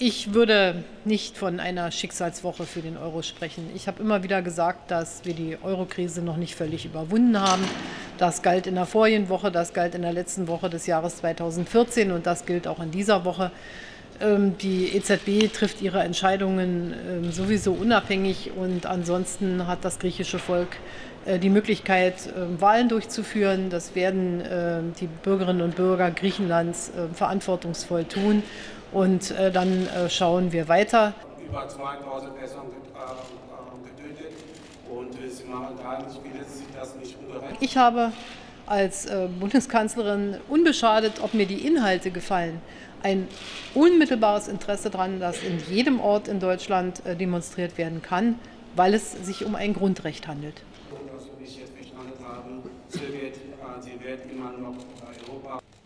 Ich würde nicht von einer Schicksalswoche für den Euro sprechen. Ich habe immer wieder gesagt, dass wir die Euro-Krise noch nicht völlig überwunden haben. Das galt in der vorigen Woche, das galt in der letzten Woche des Jahres 2014 und das gilt auch in dieser Woche. Die EZB trifft ihre Entscheidungen sowieso unabhängig und ansonsten hat das griechische Volk die Möglichkeit, Wahlen durchzuführen. Das werden die Bürgerinnen und Bürger Griechenlands verantwortungsvoll tun. Und dann schauen wir weiter. Über 2000 Personen getötet und Sie machen gar nicht, wie lässt sich das nicht umberechnen? Ich habe als Bundeskanzlerin, unbeschadet, ob mir die Inhalte gefallen, ein unmittelbares Interesse daran, dass in jedem Ort in Deutschland demonstriert werden kann, weil es sich um ein Grundrecht handelt. So wie ich jetzt verstanden habe, sie wird immer noch Europa.